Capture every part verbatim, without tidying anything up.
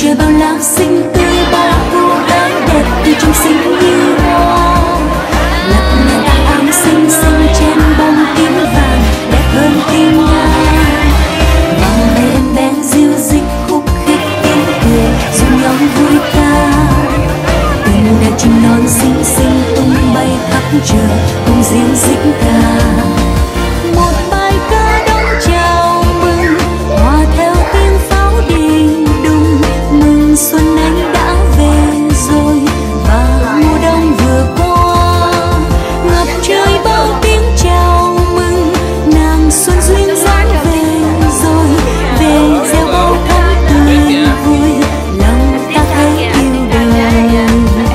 trời bao la xinh tươi, bao cô gái đẹp từ trong xinh như hoa. Lặng ngàn áng áng xinh xinh trên bông tím vàng, đẹp hơn tim nga. Vòng tay em bé dịu dích khúc khích tiếng cười, rung nhóm vui ca. Từng đàn chim non xinh xinh tung bay khắp trời, cùng dịu dích ca. Một bài ca đón chào mừng, hòa theo tiếng pháo đi đùng. Mừng xuân anh đã về rồi và mùa đông vừa qua. Ngập trời bao tiếng chào mừng, nàng xuân duyên dáng về rồi. Về gieo bao thắm tươi vui, lòng ta thấy yêu đời.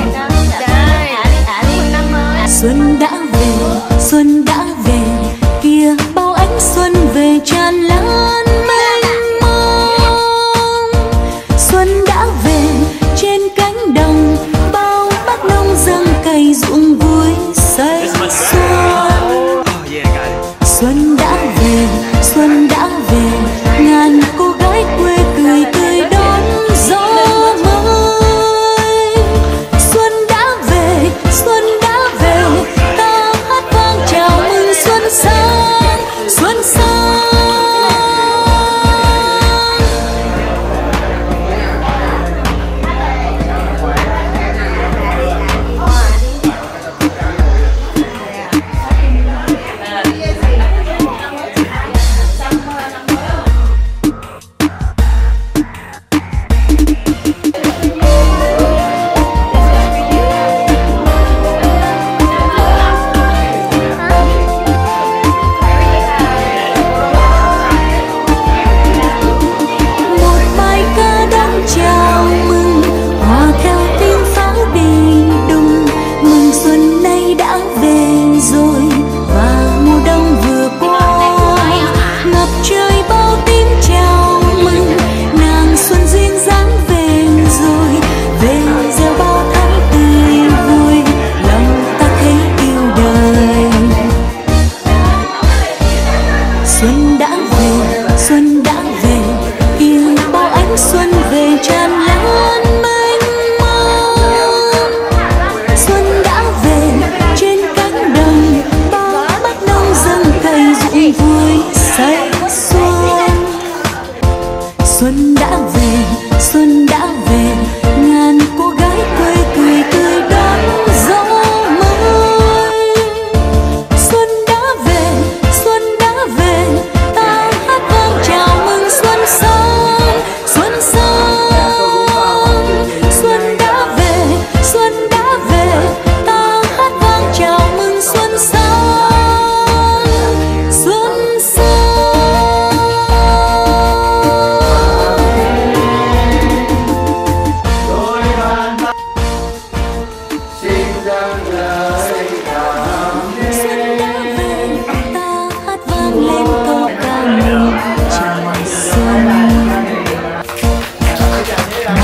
Xuân đã về, xuân đã về, kia bao ánh xuân về tràn lan mênh mông. Xuân đã về trên cánh đồng, bao bác nông dâng cày ruộng vui say xuân. Xuân đã về, xuân đã về, ngàn cô gái quê cười tươi đón gió mới. Xuân đã về, xuân đã về, ta hát vang chào mừng xuân sang, xuân sang. Một bài ca đón chào mừng, hòa theo tiếng pháo đi đùng. Mừng xuân nay đã về rồi và mùa đông vừa qua. Ngập trời bao tiếng chào mừng, nàng xuân duyên dáng về rồi. Về gieo bao thắm tươi vui, lòng ta thấy yêu đời. Xuân đã về, xuân đã về, kia bao ánh xuân về tràn lan mênh mông. Xuân đã về trên cánh đồng, bao bác nông dâng cày ruộng vui say xuân. Xuân đã về, xuân đã về, ngàn cô gái quê cười tươi đón gió mới. Xuân đã về, xuân đã về, ta hát vang chào mừng xuân sang, xuân sang. Xuân đã về, xuân đã về, ta hát vang chào mừng xuân sang, xuân sang. Xuân đã về, ta hát vang lên câu ca mừng chào xuân.